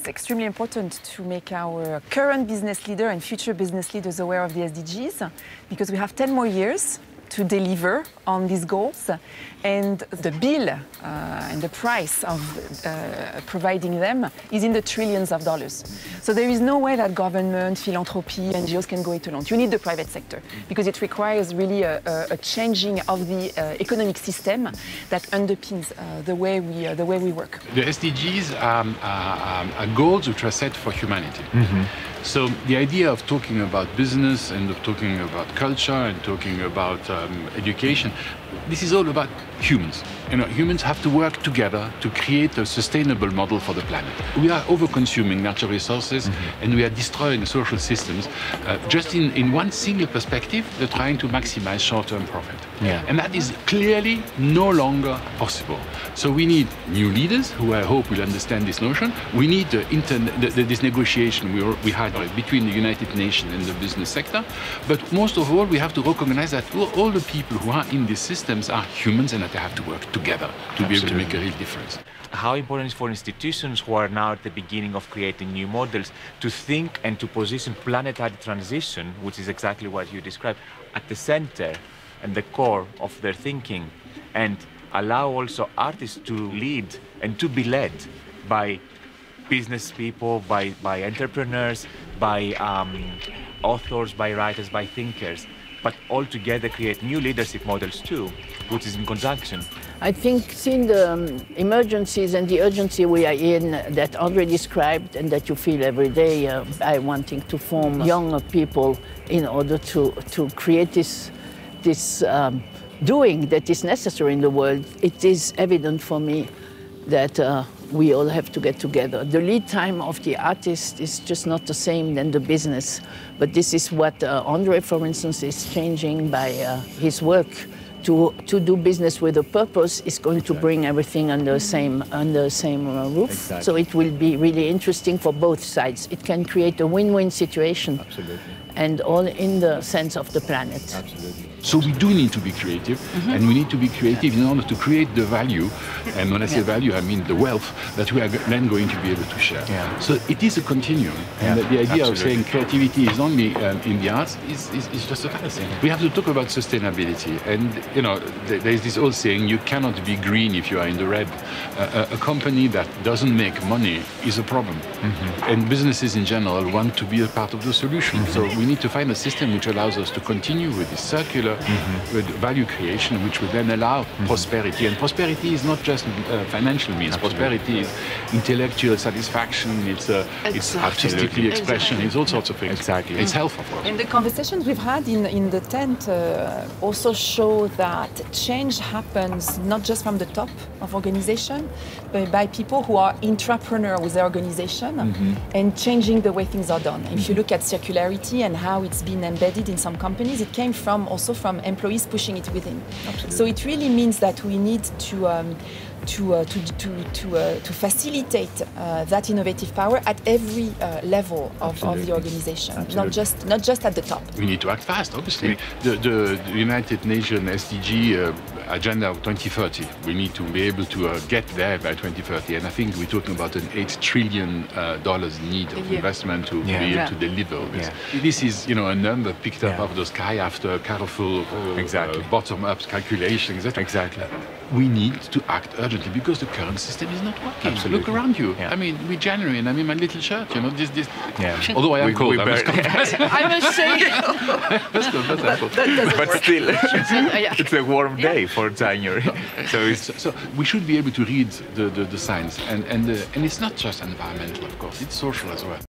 it's extremely important to make our current business leader and future business leaders aware of the SDGs, because we have 10 more years to deliver on these goals, and the bill and the price of providing them is in the trillions of dollars. So there is no way that government, philanthropy, NGOs can go it alone. You need the private sector, because it requires really a changing of the economic system that underpins the way we work. The SDGs are goals which are set for humanity. So the idea of talking about business and of talking about culture and talking about education, this is all about humans. You know, humans have to work together to create a sustainable model for the planet. We are over-consuming natural resources and we are destroying social systems. Just in one single perspective, they're trying to maximize short-term profit. And that is clearly no longer possible. So we need new leaders who I hope will understand this notion. We need this negotiation we had between the United Nations and the business sector. But most of all, we have to recognize that all the people who are in these systems are humans and that they have to work together to be able to make a real difference. How important is for institutions who are now at the beginning of creating new models to think and to position planetary transition, which is exactly what you described, at the center and the core of their thinking, and allow also artists to lead and to be led by business people, by entrepreneurs, by authors, by writers, by thinkers, but all together create new leadership models too, which is in conjunction. I think seeing the emergencies and the urgency we are in that André described and that you feel every day by wanting to form younger people in order to create this doing that is necessary in the world, it is evident for me that we all have to get together. The lead time of the artist is just not the same than the business, but this is what André, for instance, is changing by his work. To do business with a purpose is going to bring everything under the same roof. Exactly. So it will be really interesting for both sides. It can create a win-win situation. Absolutely. And all in the sense of the planet. Absolutely. So we do need to be creative, and we need to be creative in order to create the value, and when I say value, I mean the wealth that we are then going to be able to share. So it is a continuum, and the idea of saying creativity is only in the arts is just a fallacy. We have to talk about sustainability, and you know, there is this old saying, you cannot be green if you are in the red. A company that doesn't make money is a problem, and businesses in general want to be a part of the solution. So we need to find a system which allows us to continue with this circular with value creation, which will then allow prosperity. And prosperity is not just financial means. Prosperity is intellectual satisfaction, it's artistically expression, it's all sorts of things. Exactly. It's health, of course. And the conversations we've had in the tent also show that change happens not just from the top of organization, but by people who are intrapreneur with their organization and changing the way things are done. If you look at circularity and how it's been embedded in some companies, it came also from employees pushing it within. Absolutely. So it really means that we need to facilitate that innovative power at every level of the organization, not just at the top. We need to act fast, obviously. The United Nations SDG agenda of 2030, we need to be able to get there by 2030, and I think we're talking about an $8 trillion need of investment to be able to deliver this. This is, you know, a number picked up out of the sky after careful bottom-up calculations. Exactly. We need to act urgently because the current system is not working. Absolutely. Look around you. I mean, we're genuine. I mean, my little shirt, you know, this. Although I am cold, I must confess. I must say, but still, it's a warm day for January. So we should be able to read the signs, and it's not just environmental, of course. It's social as well.